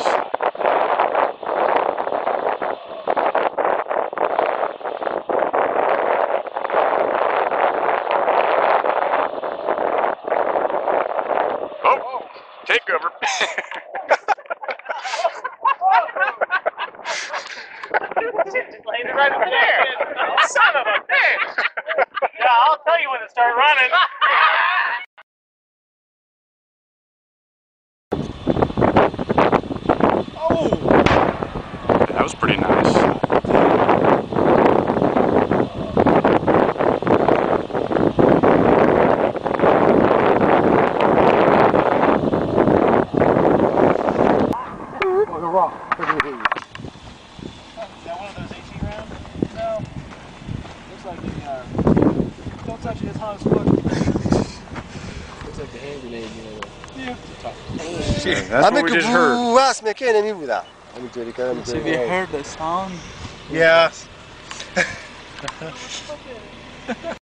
Oh, takeover. Landed right over there. Son of a bitch. Yeah, I'll tell you when to start running. Oh, that was pretty nice. Is that one of those 18 rounds? No. Looks like the, don't touch it, it's on his foot. Looks like the hand grenade, you know. Yeah. That's what we just heard. Have you heard the sound? Yeah.